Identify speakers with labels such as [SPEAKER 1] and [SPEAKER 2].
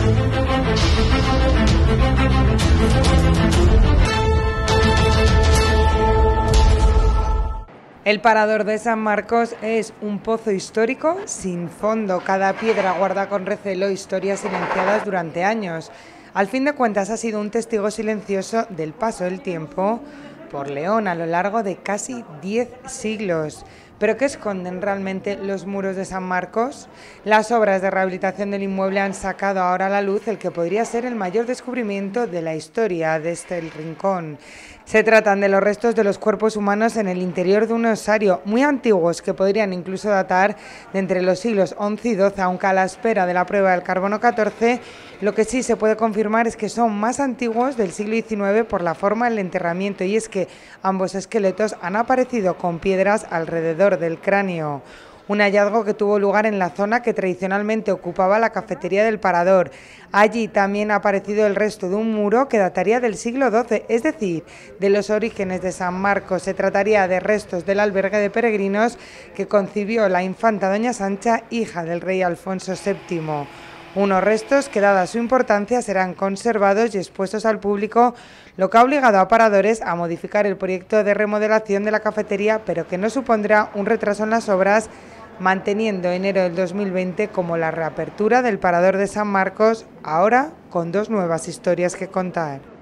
[SPEAKER 1] El Parador de San Marcos es un pozo histórico sin fondo. Cada piedra guarda con recelo historias silenciadas durante años. Al fin de cuentas ha sido un testigo silencioso del paso del tiempo por León a lo largo de casi 10 siglos. ¿Pero qué esconden realmente los muros de San Marcos? Las obras de rehabilitación del inmueble han sacado ahora a la luz el que podría ser el mayor descubrimiento de la historia de este rincón. Se tratan de los restos de los cuerpos humanos en el interior de un osario muy antiguos que podrían incluso datar de entre los siglos XI y XII, aunque a la espera de la prueba del carbono 14, lo que sí se puede confirmar es que son más antiguos del siglo XIX por la forma del enterramiento, y es que ambos esqueletos han aparecido con piedras alrededor del cráneo. Un hallazgo que tuvo lugar en la zona que tradicionalmente ocupaba la cafetería del Parador. Allí también ha aparecido el resto de un muro que dataría del siglo XII, es decir, de los orígenes de San Marcos. Se trataría de restos del albergue de peregrinos que concibió la infanta doña Sancha, hija del rey Alfonso VII. Unos restos que, dada su importancia, serán conservados y expuestos al público, lo que ha obligado a Paradores a modificar el proyecto de remodelación de la cafetería, pero que no supondrá un retraso en las obras, manteniendo enero del 2020 como la reapertura del Parador de San Marcos, ahora con dos nuevas historias que contar.